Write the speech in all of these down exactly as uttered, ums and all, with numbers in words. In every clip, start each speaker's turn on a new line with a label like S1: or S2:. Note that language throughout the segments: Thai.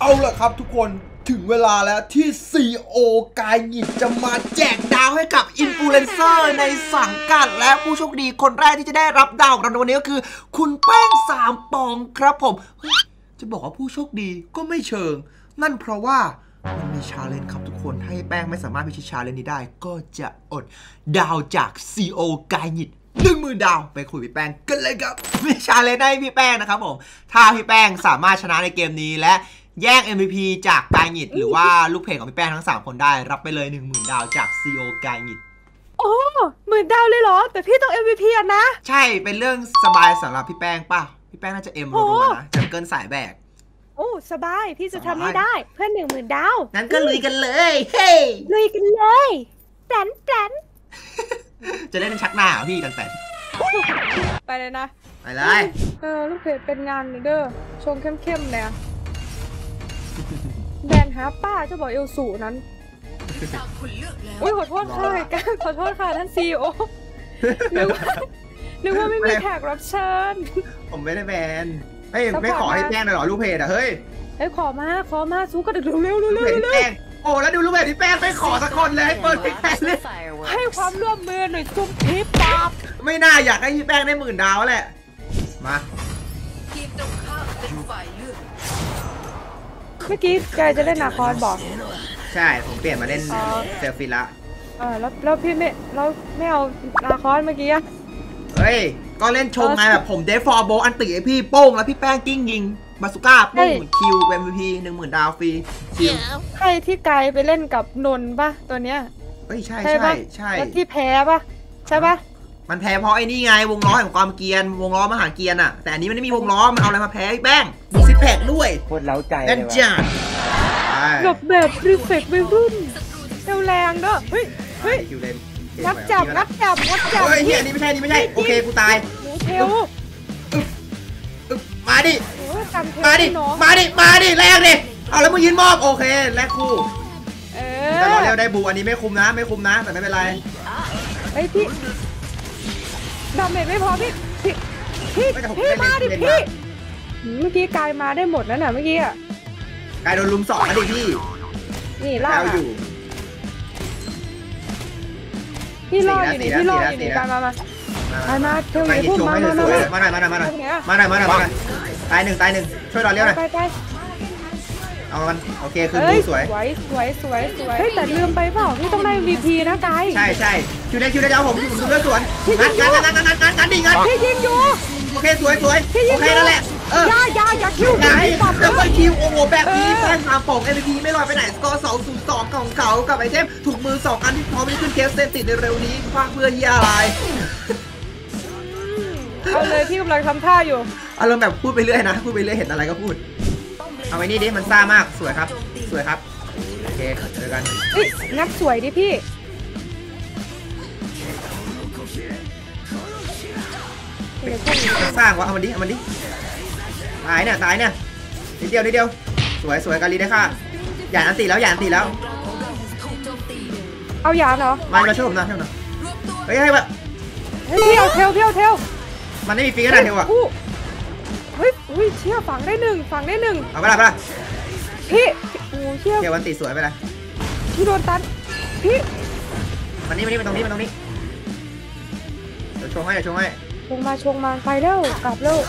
S1: เอาล่ะครับทุกคนถึงเวลาแล้วที่ ซี โอ กายหยิบจะมาแจกดาวให้กับอินฟลูเอนเซอร์ในสังกัดและผู้โชคดีคนแรกที่จะได้รับดาวในวันนี้ก็คือคุณแป้งสามปองครับผมจะบอกว่าผู้โชคดีก็ไม่เชิงนั่นเพราะว่ามันมีชาเลนจ์ครับทุกคนถ้าแป้งไม่สามารถพิชิตชาเลนจ์นี้ได้ก็จะอดดาวจาก ซี โอ กายหยิบหนึ่งหมื่นดาวไปคุยพี่แป้งกันเลยครับมีชาเลนจ์ให้พี่แป้งนะครับผมถ้าพี่แป้งสามารถชนะในเกมนี้และแย่ง เอ็ม วี พี จากกายหยิบหรือว่าลูกเพจของพี่แป้งทั้งสามคนได้รับไปเลย หนึ่งหมื่น ดาวจาก ซี โอ กายหยิบ
S2: โอ้หมื่นดาวเลยเหรอแต่พี่ต้อง เอ็ม วี พี อ่ะนะ
S1: ใช่เป็นเรื่องสบายสำหรับพี่แป้งป่ะพี่แป้งน่าจะเอ็มรัวๆนะจังเกิลสายแบก
S2: โอ้สบายพี่จะทำให้ได้เพื่อนหนึ่งหมื่นดาว
S1: นั้นก็ลุยกันเลยเฮ้
S2: ลุยกันเลยแปลนแปลน
S1: จะเล่นชักหน้าพี่กันแต่
S2: ไปเลยนะ
S1: ไปเลย
S2: เออลูกเพจเป็นงานเด้อชงเข้มๆเนี่ยแบนหาป้าจะบอกเอลสูนั้นอุ้ยขอโทษค่ะขอโทษค่ะท่านซีโอนึกว่านึกว่าไม่มีแขกรับเชิญ
S1: ผมไม่ได้แบนเฮ้ยไม่ขอให้แป้งเลยหรอลูกเพจอะเฮ้ย
S2: เฮ้ยขอมาขอมาสู้กันเร็วเร็วเร็วเร็วเร็ว
S1: โอ้แล้วดูลูกเพจที่แป้งไม่ขอสักคนเลยเปิดแป้งเลย
S2: ให้ความร่วมมือหน่อยจุ๊บทิปป๊บ
S1: ไม่น่าอยากให้พี่แป้งได้หมื่นดาวแหละมา
S2: เมื่อกี้แกจะเล่นนาคอนบอก
S1: ใช่ผมเปลี่ยนมาเล่นเซลฟิละ
S2: เออแล้วแล้วพี่ไม่เราไม่เอานาคอนเมื่อกี้อะ
S1: เฮ้ยก็เล่นชงไงแบบผมเดฟฟอร์โบอันติไอพี่โป้งแล้วพี่แป้งกิ้งยิงบาสุก้าโป้งคิว เอ็ม วี พี หนึ่งหมื่นดาวฟรีคิว
S2: ใช่ที่ไกลไปเล่นกับนนป่ะตัวเนี้ย
S1: เฮ้ยใช่ใช่ใช่
S2: แล้วที่แพ้ป่ะใช่ป่ะ
S1: มันแพ้เพราะไอ้นี่ไงวงล้อแห่งความเกียร์วงล้อมหาเกียร์อ่ะแต่อันนี้มันไม่มีวงล้อมันเอาอะไรมาแพ้แป้งมีซิปแพคด้วย
S3: โคตรเล้าใจ
S1: นั่นจ้า
S2: แบบแบบรีเฟกไปรุ่นเร็วแรงเด้อเฮ้ยเฮ้ยนับจับนับจับนับจับ
S1: เฮ้ยอันนี้ไม่ใช่นี่ไม่ใช่โอเคกูตาย
S2: เทล
S1: มาดิมาดิมาดิมาดิแรกดิเอาแล้วมึงยืนมอบโอเคแรกคู่แต่รอเร็วได้บูอันนี้ไม่คุมนะไม่คุมนะแต่ไม่เป็นไร
S2: ไอพี่ดาเมจไม่พอพี่พี่พี่พี่มาดิพี่เมื่อกี้กายมาได้หมดแล้วน่ะเมื่อกี้อ่ะ
S1: กายโดนลุมสองนะดิพี่
S2: นี่ล่าอยู่พี่รออยู่นี่พี่รออยู่นี่กายมามามามาเทลอยู่พุ่มมามามา
S1: มาหน่อยมาหน่อยมาหน่อยมาหน่อยมาหน่อยมาหน่อยตายหนึ่งตายหนึ่งช่วยรอเร็วหน่อย
S2: ไปไป
S1: เอามันโอเคคือดูสวย
S2: สวยสวยสวยสวยเฮ้ยแต่ลืมไปเปล่าพี่ต้องได้ เอ็ม วี พี นะกาย
S1: ใช่ใช่คิวได้คิวได้เจ้าผมผมดูเลือดสวนงัดงัดงัดงัดงัดงัดงัดดิงัด
S2: พี่ยิงอยู่
S1: โอเคสวยสวยโอเคนั่นแหละเออย่
S2: าอย่าอย่าคิวไหน
S1: ปับแล้วก็คิวโอ้โหแบบนี้แป้งสามป่อง เอ็ม วี พี ไม่ลอยไปไหนสกอร์สองศูนย์สองของเขากับไอเทมถูกมือสองอันที่พร้อมจะขึ้นเคสเซนติดในเร็วนี้ฟาดเพื่อเฮียอะไร
S2: เอาเลยพี่กำลังทำท่าอยู่
S1: อารมณ์แบบพูดไปเรื่อยนะพูดไปเรื่อยเห็นอะไรก็พูดเอาไว้นี่ดิมันซ่ามากสวยครับสวยครับโอเคเจอกัน
S2: เฮ้ยงัดสวยดิพี่
S1: สร้างวะเอามันดิเอามันดิตายเนี่ยตายเนี่ยนิดเดียวนิดเดียวสวยสวยกาลีได้ค่ะหยาดอันตีแล้วหยาดอันตีแล้ว
S2: เอาหยาดเหรอ
S1: มามาช่วยผมนะช่วยผมนะเฮ้ยให้แบบ
S2: เฮ้ยเทลเทลเทลเทล
S1: มันไม่มีฟิกนะเทลอะ
S2: เฮ้ยอุ้ยเชี่ยฝังได้หนึ่งฝังได้หนึ่ง
S1: เอาไปละไปละ
S2: พี่โอ้เชี่ย
S1: เทลวันตีสวยไปละ
S2: พี่โดนตันพี่
S1: มันนี่มันนี่มันตรงนี้มันตรงนี้เดี๋ยวชงให้เดี๋ยวชงให้
S2: ชงมาชงมาไปเร็วกลับเร็ว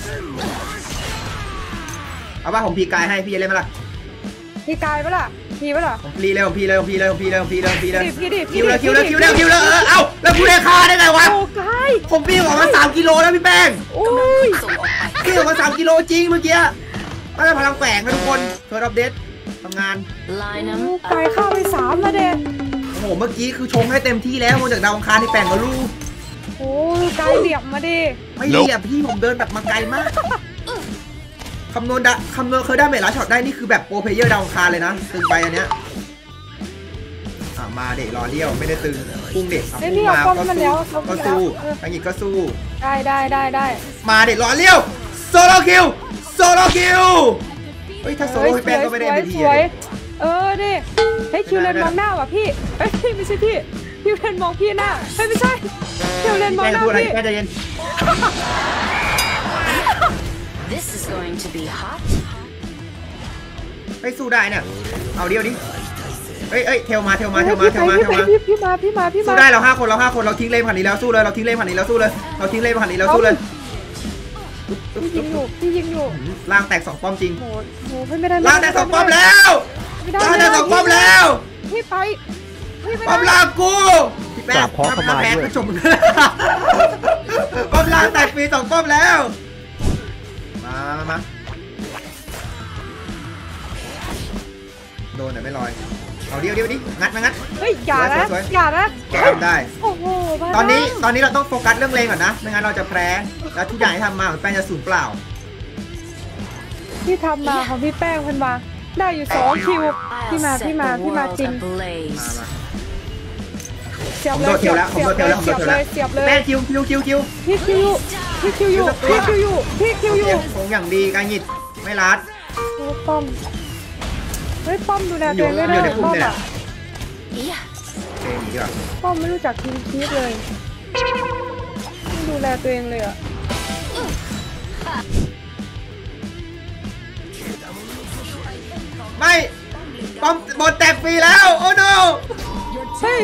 S1: เอาว่าผมพีกายให้พี่จะเล่นไหมล่ะ
S2: พี่กายปะล่ะพี่ปะล่ะ
S1: ผมพีเลยผมพีเลยผมพีเลยผมพีเลยผมพีเลยผมพีเลย
S2: พี่ดิ
S1: คิวเลยคิวเลยคิวเลยคิวเลยเอ้าแล้วกูได้ค่าได้ไงวะ
S2: โอ้กาย
S1: ผมพีออกมาสามกิโลแล้วพี่แป้ง
S2: โอ้ย
S1: พี่ออกมาสามกิโลจริงเมื่อกี้ก็ได้พลังแฝงนะทุกคนเฟิร์สอัปเดตทำงาน
S2: กายเข้าไปสามแล้วเด็ก
S1: โอ้โหเมื่อกี้คือชงให้เต็มที่แล้วมาจากดาวอังคารที่แป้งกับลูก
S2: โอ้กายเหลี่ยมมาดิ
S1: ไม่เหลี่ยมพี่ผมเดินแบบมาไกลมากคำนวณดะคำนวณเคยได้เมล่าช็อตได้นี่คือแบบโปรเพเยอร์ดาวอังคารเลยนะตึงไปอันเนี้ยมาเด็กรอเลี้ยวไม่ได้ตึงพุ่งเด็กพุ่งมาก็สู้ก็สู้อังกฤษก็สู้
S2: ได้ได้ได้ได้
S1: มาเด็กรอเลี้ยวโซโลคิวโซโลคิวเฮ้ยถ้าโซโลแป้งก็ไม่ได้เป็นทีเลย
S2: เออดิให้คิวเลนมองหน้าว่ะพี่เอ้ยไม่ใช่พี่คิวเลนมองพี่หน้าเฮ้ยไม่ใช่คิวเลนมองหน้าพี่
S1: แป้งใจเย็น
S4: This is going to be hot
S1: ไปสู้ได้เนี่ยเอาเดียวดิเอ้ยเอ้ยเทลมาเทลมาเทลมาเทลมาเทลมา
S2: พี่มาพี่มาพี่มา
S1: สู้ได้เราห้าคนเราห้าคนเราทิ้งเลนผ่านนี้แล้วสู้เลยเราทิ้งเลนผ่านนี้แล้วสู้เลยเราทิ้งเลนผ่านนี้แล้วสู้เลย
S2: พี่ยิงอยู่พี่ยิงอยู่
S1: ล่างแตกสองป้อมจริง
S2: โหโหไม่ได้
S1: ล่างแตกสองป้อมแล้วล่างแตกสองป้อมแล้ว
S2: พี่ไปพี่ไม่
S1: ป้อม
S2: ได้
S1: ล่างกูพี่แป๊บทำแพ้ก็จบป้อมล่างแตกฟรีสองป้อมแล้วมามามาโดนแต่ไม่ลอยเอาเดียวเดียวดิงัดมางัด
S2: เฮ้ยอย่านะอย่านะ
S1: ทำได้
S2: โอ้โห
S1: ตอนนี้ตอนนี้เราต้องโฟกัสเรื่องเลนก่อนนะไม่งั้นเราจะแพ้แล้วทุกอย่างที่ทำมาแป้งจะสูญเปล่า
S2: ที่ทำมาของพี่แป้งเพิ่นมาได้อยู่สองคิวพี่มาพี่มาพี่มาจริง
S1: มามา
S2: เสียบ
S1: ผม
S2: เล
S1: โด
S2: ย
S1: ดเทลแล้วผมโดดเทลแล้วผมโดดเทลแล้ว
S2: เสียบเลย
S1: แม่คิวคิวคิวคิว
S2: พี่คิวพี่คิวอยู่พี่คิวอยู่พี่คิวอยู่
S1: คงอย่างดีการหยิดไม่รัด
S2: โอ้ป้อมเฮ้ยป้อมดูแลตัวเองไม่ได้
S1: อยู่ในพุ่ม
S2: ป้อม
S1: เนี่ยแหละ
S2: อะ
S1: โอเคหนีดีกว่า
S2: ป้อมไม่รู้จักทีมคีฟเลยไม่ดูแลตัวเองเลยอ่ะ
S1: ไม่ป้อมบอลแตกฟรีแล้วโอ้ no
S2: Hey.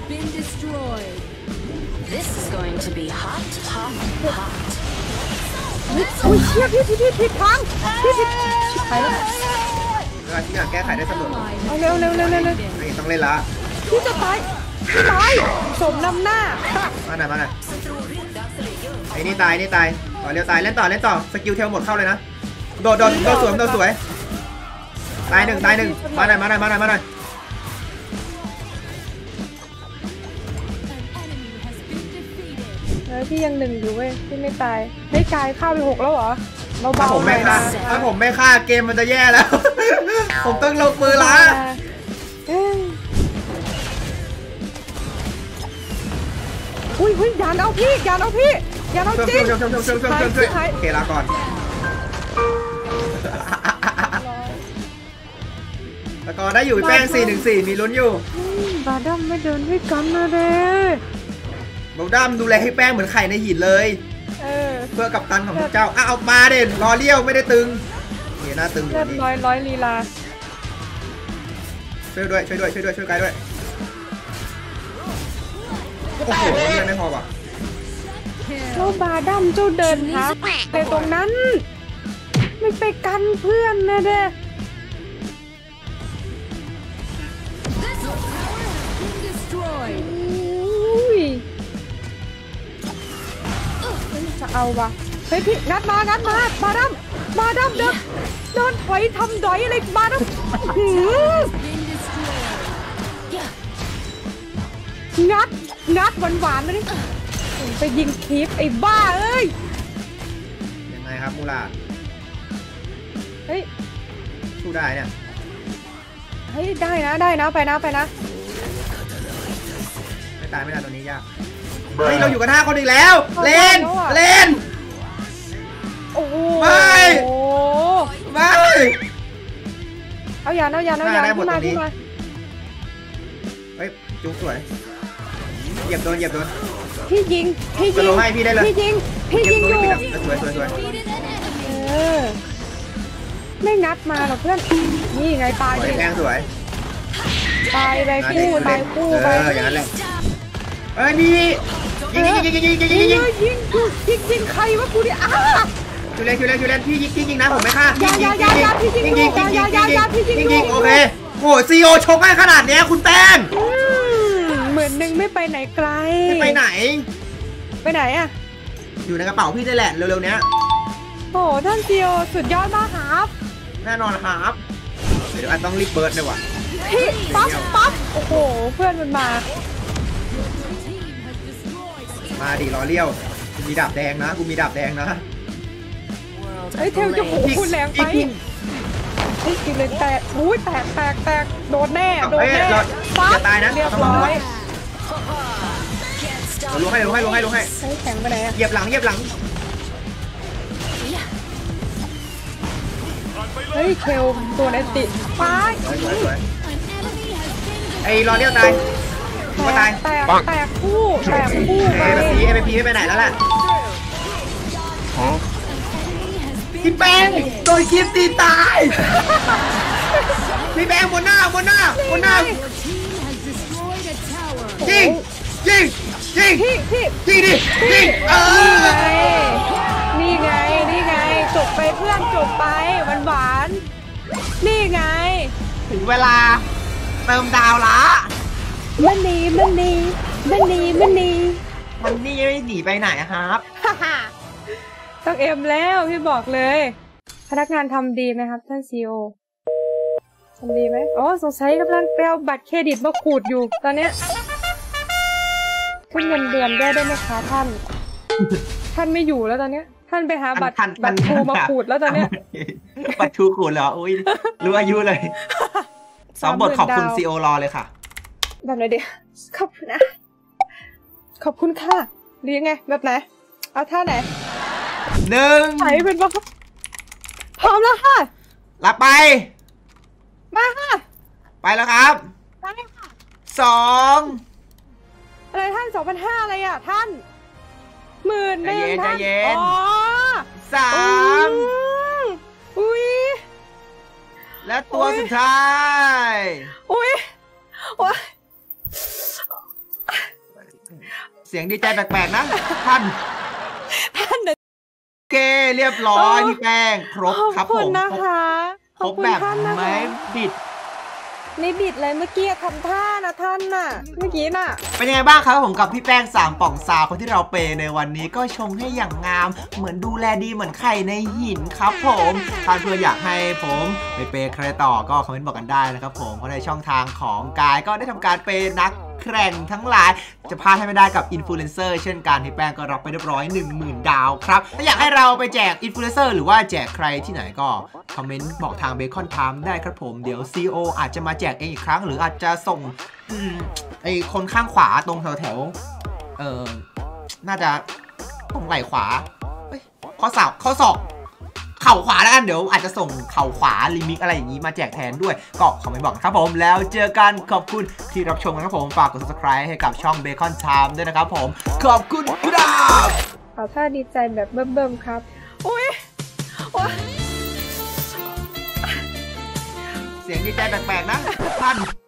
S3: This is going to be hot, hot, hot.
S2: อุ้ยเชี่ยพี่พี่พี่ผิดทางพี่ผิดชิบหายแล้ว
S1: เวลาที่อยากแก้ไขได้เสมอ
S2: เอาเร็วเร็วเร็วเร็วเร็ว
S1: นี่ต้องเล่นละ
S2: พี่จะตายพี่ตายสมน้ำหน้า
S1: มาหน่อยมาหน่อยไอ้นี่ตายนี่ตายต่อเร็วตายเล่นต่อเล่นต่อสกิลเทลหมดเข้าเลยนะโดดโดดโดดสวยโดดสวยตายหนึ่งตายหนึ่งมาหน่อยมาหน่อยมาหน่อยมาหน่อย
S2: เฮ้ยพี่ยังหนึ่งอยู่เว้ยพี่ไม่ตายไม่กายฆ่าไปหกแล้วเหรอเรา
S1: ถ้า
S2: เบา
S1: ผม
S2: หน่
S1: ไม่
S2: อย
S1: ฆ่า
S2: นะ
S1: ถ้าผมไม่ฆ่าเกมมันจะแย่แล้ว ผมต้องลงมือละ
S2: เอ้ยอุ้ยอุ้ยอย่าเอาพี่อย่าเอาพี่อย่าเอา
S1: ช่วย
S2: จริง
S1: ช่วยช่วยช่วยช่วยช่วยช่วยช่วยโอเคลาก่อนแล้วก็ได้อยู่แป้งสี่หนึ่งสี่มีลุ้นอยู่
S2: บาดัมไม่เดินด้วยกันนะเด้
S1: บอลดัมดูแลให้แป้งเหมือนไข่ในหินเลย
S2: เออ
S1: เพื่อกับตันของพวกเจ้าอ่ะเอามาเด่นรอเลี้ยวไม่ได้ตึงเห็นหน้าตึงอยู่
S2: เรียบ
S1: นี่
S2: ร้อยร้อยลีลา
S1: ช่วยด้วยช่วยด้วยช่วยด้วยช่วยไกด์ด้วยโอ้โหเลือดไม่พอว่ะ
S2: แล้วบาดัมเจ้าเดินหาไปตรงนั้น ไม่ไปกันเพื่อนนะเด้อุ้ยจะเอาวะเฮ้ยพี่งัดมางัดมาบาดัมบาดัมเดินเดินถอยทำดอยอะไรบาดัมหืองัดงัดหวานๆเลยดิไปยิงคีฟไอ้บ้าเอ้ย
S1: ยังไงครับมูลา
S2: เฮ้ย
S1: สู้ได้เนี่ย
S2: เฮ้ยได้นะได้นะไปนะไปนะ
S1: ไม่ตายไม่ตายตัวนี้ยากเฮ้ยเราอยู่กันห้าคนอีกแล้วเลนเลน
S2: โอ้โห
S1: ไม่ ไม่
S2: เอายานเอายานเอายาน
S1: ได้หมด
S2: ที่มา
S1: ตรงนี้
S2: ที่มา
S1: เฮ้ยจุกสวยเหยียบโดนเหยียบโดน
S2: พี่ยิงพี่
S1: จะ
S2: ยิ
S1: ล
S2: ง
S1: งให้พี่ได้เลย
S2: พี่ยิงพี่ยิงอยู่
S1: สวยสวยสวย
S2: เออไม่งัดมาหรอกเพื่อนนี่ไงตาย
S1: สวย
S2: ดิ
S1: แกงสวย
S2: ตายไปคู่ตายคู่
S1: เอ
S2: ไป
S1: ออย่างนั้นแหละเอ้ยนี่ยิงยิงยิงยิงยิงยิงยิงยิง
S2: ยิงยิงยิงยิงใครวะกูเนี่ยอ้า
S1: คิวเล่นคิวเล่นคิวเล่นพี่ยิงยิงยิงนะผมไม่ฆ่ายิงยิงยิงยิงยิงยิงยิงยิงยิงยิงยิงโอเคโหซีโอชกให้ขนาดเนี้ยคุณแป้ง
S2: เหมือนนึงไม่ไปไหนไกล
S1: ไม่ไปไหน
S2: ไปไหนอะ
S1: อยู่ในกระเป๋าพี่ได้แหละเร็วๆเนี้ย
S2: โอ้ท่านเซียวสุดยอดมากครับ
S1: แน่นอนครับเดี๋ยวอันต้องรีบเบิร์ดเลยว่ะ
S2: พี่ปั๊บปั๊บโอ้โหเพื่อนมันมา
S1: มาดิรอเลี้ยวกูมีดาบแดงนะกูมีดาบแดงนะ
S2: เฮ้ยเทลจะโอ้โหคุณแรงไปเฮ้ยกินเลยแตกอุ้ยแตกแตกแตกโดนแน่โดนแน่ปั๊บเรียบร้อย
S1: ลงให้ลงให้ลงให้ลงให้
S2: เฮ้ยแข็งไปไหนอะ
S1: เหยียบหลังเหยียบหลัง
S2: เฮ้ยเทลตัวไอติป้าย
S1: สวยสวยสวยไอ้รอเลี้ยวตายก็ตาย
S2: แตกแตกคู่แตกคู่ไป
S1: เอพีเอพีไม่ไปไหนแล้วล่ะพี่แป้งโดนคลิปตีตายพี่แบงค์บนหน้าบนหน้าบนหน้ายิงยิงยิง
S2: พี่พี่
S1: ยิงดิยิงเออ
S2: นี่ไงนี่ไงจบไปเพื่อนจบไปหวานหวานนี่ไง
S1: ถึงเวลาเติมดาวละ
S2: มันนีมันนีมันนีมันนี
S1: มันนี่ไม่หนีไปไหนครับ
S2: ต้องเอ็มแล้วพี่บอกเลยพนักงานทำดีไหมครับท่านซีโอทำดีไหมอ๋อสงสัยกำลังไปเอาบัตรเครดิตมาขูดอยู่ตอนเนี้ยขึ้นเงินเดือนได้ได้ไหมคะท่าน ท่านไม่อยู่แล้วตอนเนี้ยท่านไปหาบัตรบัตรครูมาขูดแล้วตอนเนี้ย
S1: บัตรครูขูดเหรออุ้ยรู้อายุเลยสองบทขอบคุณซีโอรอเลยค่ะ
S2: แบบไหนเดียวขอบคุณนะขอบคุณค่ะหรือยังไงแบบไหนเอาท่าไหน
S1: หนึ่ง
S2: ไหนเป็นบ้าพร้อมแล้วค่ะ
S1: รับไป
S2: มาค่ะ
S1: ไปแล้วครับ
S2: ไปค่ะ
S1: สอง
S2: อะไรท่านสองพันห้าอะไรอ่ะท่านหมื่นหนึ่งท่านอ๋อ
S1: สาม
S2: อุ้ย
S1: และตัวสุดท้าย
S2: อุ้ยว้า
S1: เสียงดีใจแปลกๆนะท่าน
S2: ท่าน
S1: โอเคเรียบร้อยพี่แป้งครบครับผม
S2: นะคะ
S1: ครบแบบไม่บิด
S2: ไม่บิดเลยเมื่อกี้ทำท่านะท่านน่ะเมื่อกี้น่ะ
S1: เป็นยังไงบ้างครับผมกับพี่แป้งสามป่องซาวคนที่เราเปย์ในวันนี้ก็ชงให้อย่างงามเหมือนดูแลดีเหมือนไข่ในหินครับผมท่านเพื่อนอยากให้ผมไปเปย์ใครต่อก็คอมเมนต์บอกกันได้นะครับผมเพราะในช่องทางของกายก็ได้ทำการเปย์นักแข่งทั้งหลายจะพลาดให้ไม่ได้กับอินฟลูเอนเซอร์เช่นกันที่แป้งก็รับไปเรียบร้อย หนึ่งหมื่น ดาวครับถ้าอยากให้เราไปแจกอินฟลูเอนเซอร์หรือว่าแจกใครที่ไหนก็คอมเมนต์บอกทางเบคอนไทม์ได้ครับผมเดี๋ยว ซี อี โอ อาจจะมาแจกเองอีกครั้งหรืออาจจะส่งไอคนข้างขวาตรงแถวแถวเออน่าจะตรงไหล่ขวาข้อศอกข้อศอกเข่าขวาแล้วกันเดี๋ยวอาจจะส่งเข่าขวาลิมิกอะไรอย่างนี้มาแจกแทนด้วยก็คอมเมนต์บอกครับผมแล้วเจอกันขอบคุณที่รับชมนะครับผมฝากกด ซับสไครบ์ ให้กับช่อง Bacon Time ด้วยนะครับผมขอบคุณครับ
S2: ขอท่าดีใจแบบเบิ่มๆครับอุ้ย
S1: เสียงดีใจแปลกๆนะท่าน